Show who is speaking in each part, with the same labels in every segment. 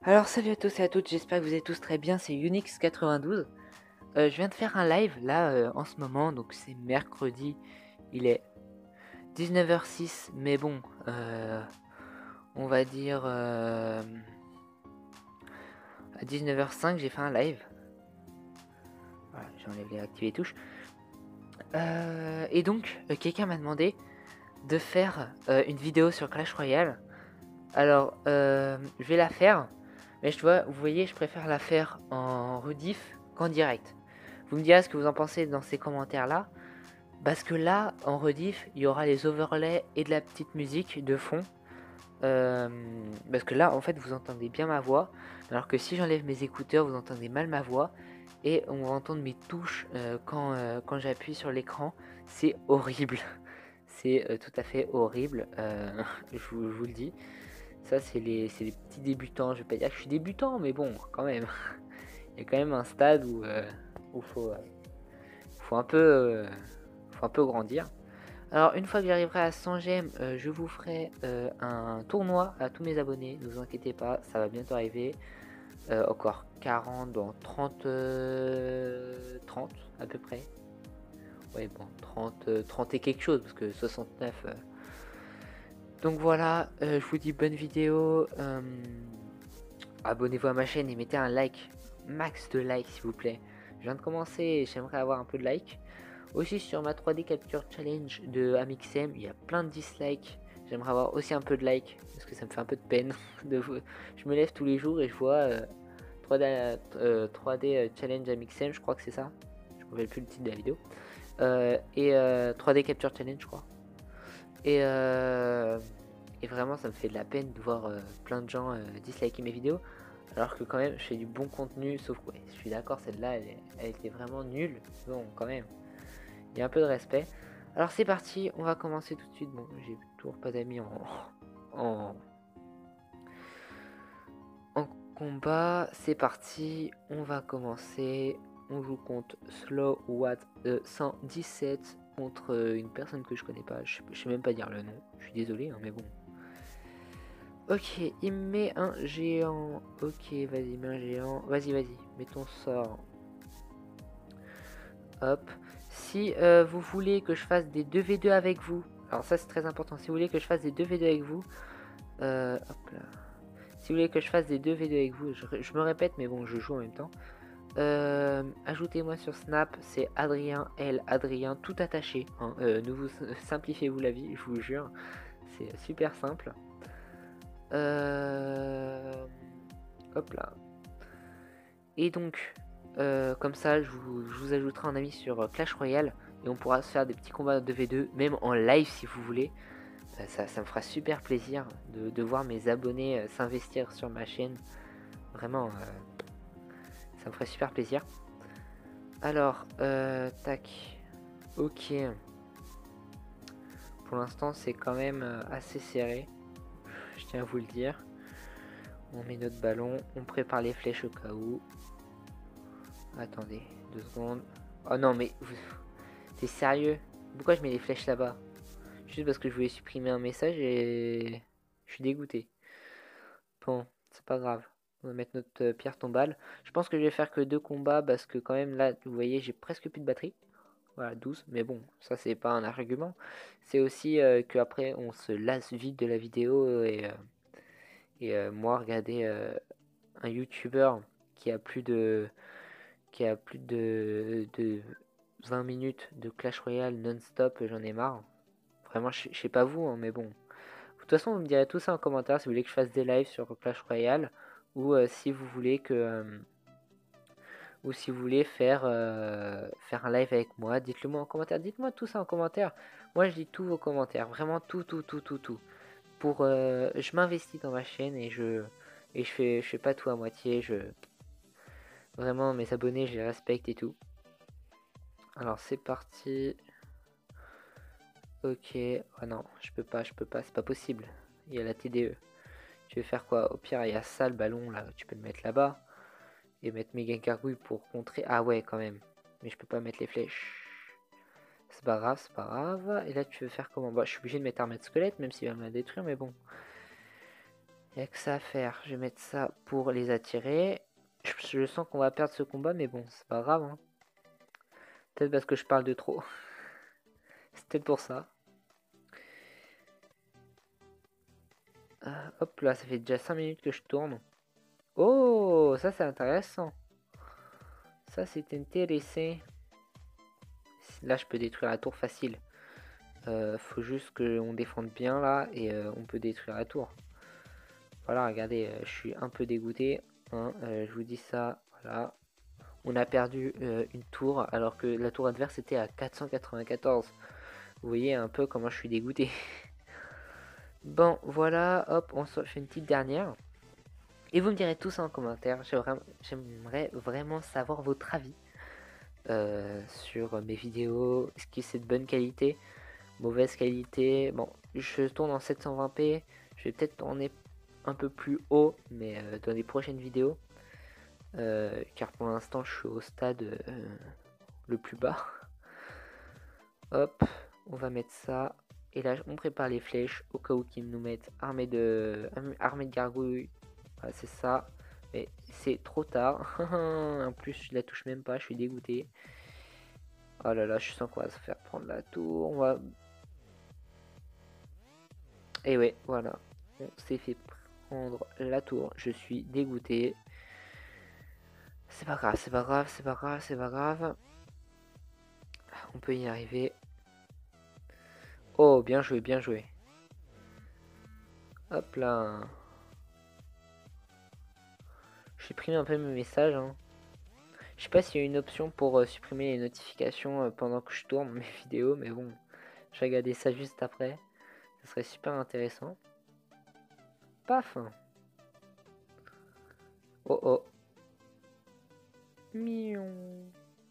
Speaker 1: Alors salut à tous et à toutes, j'espère que vous êtes tous très bien, c'est Unix92. Je viens de faire un live là en ce moment, donc c'est mercredi, il est 19h06, mais bon, on va dire à 19h05 j'ai fait un live. Voilà, j'enlève les activer touches. Et donc quelqu'un m'a demandé de faire une vidéo sur Clash Royale. Alors je vais la faire, mais vous voyez, je préfère la faire en rediff qu'en direct. Vous me direz ce que vous en pensez dans ces commentaires là. Parce que là, en rediff, il y aura les overlays et de la petite musique de fond. Parce que là, en fait, vous entendez bien ma voix. Alors que si j'enlève mes écouteurs, vous entendez mal ma voix. Et on va entendre mes touches quand j'appuie sur l'écran. C'est horrible. C'est tout à fait horrible. Je vous le dis. Ça, c'est les petits débutants. Je vais pas dire que je suis débutant, mais bon, quand même. Il y a quand même un stade où faut un peu, faut un peu grandir. Alors une fois que j'arriverai à 100 gemmes, je vous ferai un tournoi à tous mes abonnés, ne vous inquiétez pas, ça va bientôt arriver. Encore 40 dans 30, 30 à peu près. Ouais bon, 30 et quelque chose, parce que 69... Donc voilà, je vous dis bonne vidéo. Abonnez-vous à ma chaîne et mettez un like, max de likes s'il vous plaît. Je viens de commencer et j'aimerais avoir un peu de likes. Aussi sur ma 3D Capture Challenge de Amixem, il y a plein de dislikes. J'aimerais avoir aussi un peu de likes, parce que ça me fait un peu de peine. Je me lève tous les jours et je vois 3D Challenge Amixem, je crois que c'est ça. Je ne me rappelle plus le titre de la vidéo. Et 3D Capture Challenge, je crois. Et vraiment, ça me fait de la peine de voir plein de gens disliker mes vidéos. Alors que quand même, je fais du bon contenu, sauf que ouais, je suis d'accord, celle-là, elle était vraiment nulle. Bon, quand même. Il y a un peu de respect. Alors c'est parti, on va commencer tout de suite. Bon, j'ai toujours pas d'amis en, en combat. C'est parti, on va commencer. On joue contre Slow Watt 117 contre une personne que je connais pas. Je sais même pas dire le nom. Je suis désolé, hein, mais bon. Ok, il me met un géant. Ok, vas-y, mets un géant. Vas-y, mets ton sort. Hop. Si vous voulez que je fasse des 2v2 avec vous, alors ça c'est très important, si vous voulez que je fasse des 2v2 avec vous, hop là. Si vous voulez que je fasse des 2v2 avec vous, je me répète mais bon je joue en même temps. Ajoutez-moi sur Snap, c'est Adrien L, Adrien tout attaché. Hein. Ne vous simplifiez-vous la vie, je vous jure, c'est super simple. Hop là. Et donc, comme ça, je vous ajouterai un ami sur Clash Royale et on pourra se faire des petits combats de 2v2, même en live si vous voulez. Ça me fera super plaisir de voir mes abonnés s'investir sur ma chaîne. Vraiment, ça me ferait super plaisir. Alors, tac. Ok. Pour l'instant, c'est quand même assez serré. Je tiens à vous le dire. On met notre ballon, on prépare les flèches au cas où. Attendez, 2 secondes. Oh non, mais t'es sérieux? Pourquoi je mets les flèches là-bas? Juste parce que je voulais supprimer un message et je suis dégoûté. Bon, c'est pas grave. On va mettre notre pierre tombale. Je pense que je vais faire que 2 combats parce que quand même là, vous voyez, j'ai presque plus de batterie. Voilà, 12. Mais bon, ça c'est pas un argument. C'est aussi qu'après on se lasse vite de la vidéo et moi regarder un YouTuber qui a plus de de 20 minutes de Clash Royale non-stop, j'en ai marre. Vraiment, je sais pas vous, hein, mais bon. De toute façon, vous me direz tout ça en commentaire si vous voulez que je fasse des lives sur Clash Royale ou si vous voulez ou si vous voulez faire un live avec moi. Dites-le moi en commentaire. Dites-moi tout ça en commentaire. Moi, je lis tous vos commentaires. Vraiment tout. Je m'investis dans ma chaîne et je fais pas tout à moitié. Vraiment, mes abonnés, je les respecte et tout. Alors, c'est parti. Ok. Oh non, je peux pas. C'est pas possible. Il y a la TDE. Tu veux faire quoi? Au pire, il y a ça, le ballon, là. Tu peux le mettre là-bas. Et mettre méga gargouille pour contrer. Ah ouais, quand même. Mais je peux pas mettre les flèches. C'est pas grave, c'est pas grave. Et là, tu veux faire comment? Bah, je suis obligé de mettre armée de squelette, même s'il va me la détruire, mais bon. Il n'y a que ça à faire. Je vais mettre ça pour les attirer. Je sens qu'on va perdre ce combat, mais bon, c'est pas grave. Hein. Peut-être parce que je parle de trop. C'est peut-être pour ça. Hop là, ça fait déjà 5 minutes que je tourne. Oh, ça c'est intéressant. Ça c'est intéressant. Là, je peux détruire la tour facile. Faut juste qu'on défende bien là et on peut détruire la tour. Voilà, regardez, je suis un peu dégoûté. Hein, je vous dis ça, voilà. On a perdu une tour alors que la tour adverse était à 494. Vous voyez un peu comment je suis dégoûté. Bon, voilà, hop, on se fait une petite dernière. Et vous me direz tout ça en commentaire. J'aimerais vraiment savoir votre avis sur mes vidéos. Est-ce que c'est de bonne qualité, mauvaise qualité? Bon, je tourne en 720p. Je vais peut-être tourner un peu plus haut, mais dans les prochaines vidéos. Car pour l'instant, je suis au stade le plus bas. Hop, on va mettre ça. Et là, on prépare les flèches au cas où qu'ils nous mettent armée de gargouilles. Voilà, c'est ça. Mais c'est trop tard. En plus, je la touche même pas. Je suis dégoûté. Oh là là, je sens qu'on va se faire prendre la tour. On va... Et ouais, voilà. On s'est fait prendre la tour. Je suis dégoûté. C'est pas grave, c'est pas grave, c'est pas grave, c'est pas grave. On peut y arriver. Oh, bien joué, bien joué. Hop là. Je supprime un peu mes messages. Hein. Je sais pas s'il y a une option pour supprimer les notifications pendant que je tourne mes vidéos, mais bon, je vais regarder ça juste après. Ça serait super intéressant. Paf. Oh oh. Mion.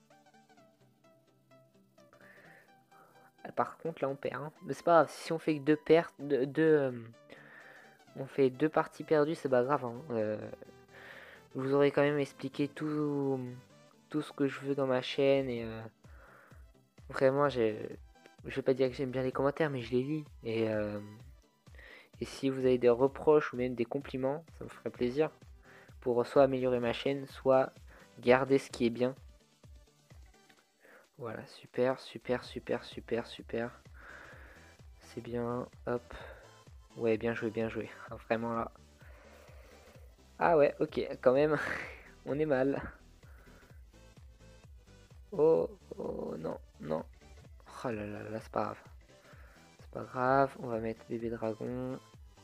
Speaker 1: Par contre, là, on perd. Hein. Mais c'est pas grave. Si on fait que deux pertes, on fait deux parties perdues, c'est pas grave. Hein. Je vous aurais quand même expliqué tout ce que je veux dans ma chaîne et vraiment, je vais pas dire que j'aime bien les commentaires, mais je les lis et si vous avez des reproches ou même des compliments, ça me ferait plaisir pour soit améliorer ma chaîne, soit garder ce qui est bien. Voilà, super, super, super, super, super. C'est bien, hop. Ouais, bien joué, bien joué. Vraiment là. Ah ouais, ok, quand même, on est mal. Oh, oh, non, non. Oh là là là, c'est pas grave. C'est pas grave, on va mettre bébé dragon.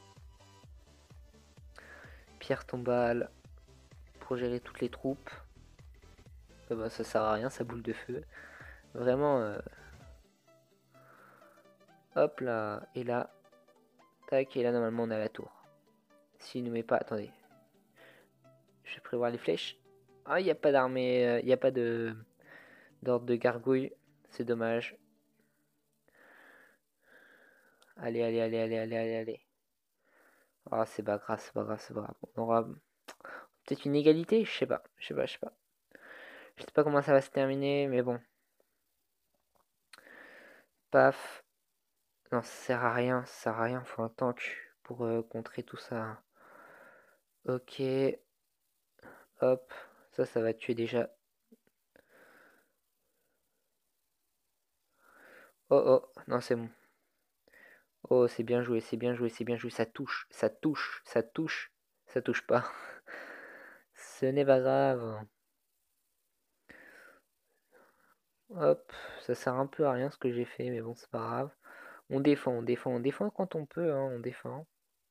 Speaker 1: Pierre tombale pour gérer toutes les troupes. Bah, ça sert à rien, ça boule de feu. Vraiment, hop là, et là, tac, et là normalement on a la tour. S'il nous met pas, attendez. Je vais prévoir les flèches. Ah, il n'y a pas d'armée, il n'y a pas d'ordre de gargouille. C'est dommage. Allez, allez, allez, allez, allez, allez, allez. Ah, c'est pas grave, c'est pas grave, c'est pas grave. On aura peut-être une égalité, je sais pas, je sais pas, je sais pas. Je sais pas comment ça va se terminer, mais bon. Paf. Non, ça sert à rien, ça sert à rien. Faut un tank pour contrer tout ça. Ok. Hop. Ça va tuer déjà. Oh oh, non, c'est bon. Oh, c'est bien joué, c'est bien joué, c'est bien joué. Ça touche, ça touche, ça touche. Ça touche pas. Ce n'est pas grave. Hop, ça sert un peu à rien ce que j'ai fait, mais bon, c'est pas grave. On défend, on défend, on défend quand on peut, hein, on défend.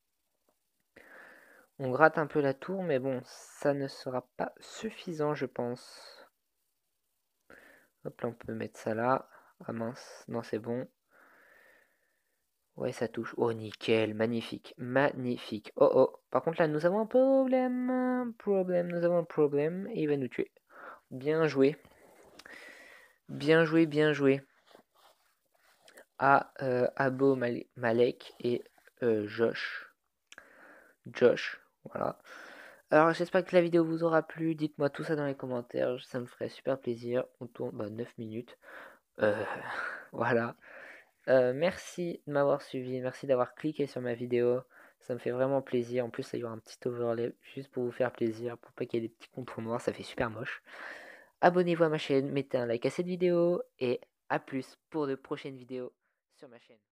Speaker 1: On gratte un peu la tour, mais bon, ça ne sera pas suffisant, je pense. Hop, là, on peut mettre ça là. Ah mince, non, c'est bon. Ouais, ça touche. Oh, nickel, magnifique, magnifique. Oh, oh, par contre, là, nous avons un problème, nous avons un problème, et il va nous tuer. Bien joué. Bien joué, bien joué. À Abo Malek et Josh. Voilà. Alors j'espère que la vidéo vous aura plu, dites-moi tout ça dans les commentaires, ça me ferait super plaisir. On tourne 9 minutes. Euh, voilà. Merci de m'avoir suivi, merci d'avoir cliqué sur ma vidéo. Ça me fait vraiment plaisir. En plus, il y aura un petit overlay juste pour vous faire plaisir, pour pas qu'il y ait des petits contours noirs, ça fait super moche. Abonnez-vous à ma chaîne, mettez un like à cette vidéo et à plus pour de prochaines vidéos sur ma chaîne.